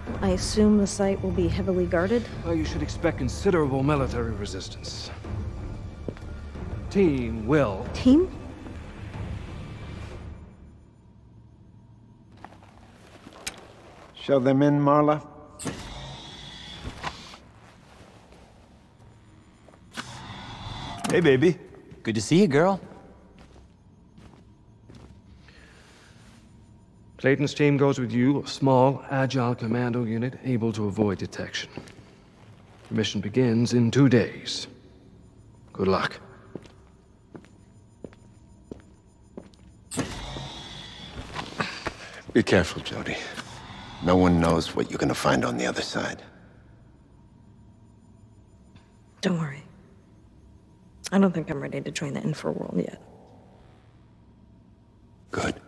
I assume the site will be heavily guarded? Well, you should expect considerable military resistance. Team will. Team? Show them in, Marla. Hey, baby. Good to see you, girl. Clayton's team goes with you, a small, agile commando unit able to avoid detection. The mission begins in 2 days. Good luck. Be careful, Jody. No one knows what you're gonna find on the other side. Don't worry. I don't think I'm ready to join the Infraworld yet. Good.